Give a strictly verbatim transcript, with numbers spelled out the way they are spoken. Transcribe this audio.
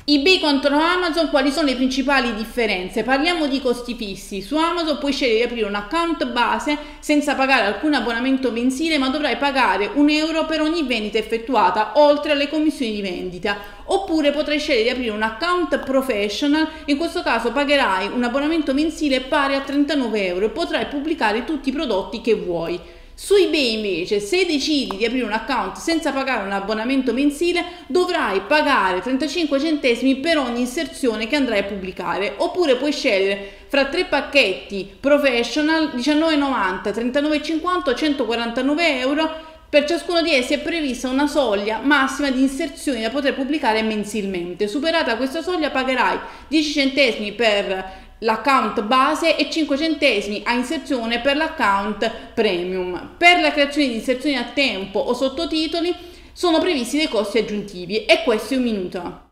eBay contro Amazon, quali sono le principali differenze? Parliamo di costi fissi. Su Amazon puoi scegliere di aprire un account base senza pagare alcun abbonamento mensile, ma dovrai pagare un euro per ogni vendita effettuata, oltre alle commissioni di vendita. Oppure potrai scegliere di aprire un account professional, in questo caso pagherai un abbonamento mensile pari a trentanove euro e potrai pubblicare tutti i prodotti che vuoi. Su eBay invece, se decidi di aprire un account senza pagare un abbonamento mensile, dovrai pagare trentacinque centesimi per ogni inserzione che andrai a pubblicare. Oppure puoi scegliere fra tre pacchetti professional, diciannove e novanta, trentanove e cinquanta o centoquarantanove euro. Per ciascuno di essi è prevista una soglia massima di inserzioni da poter pubblicare mensilmente. Superata questa soglia pagherai dieci centesimi per l'account base e cinque centesimi a inserzione per l'account premium. Per la creazione di inserzioni a tempo o sottotitoli sono previsti dei costi aggiuntivi. E questo è un minuto.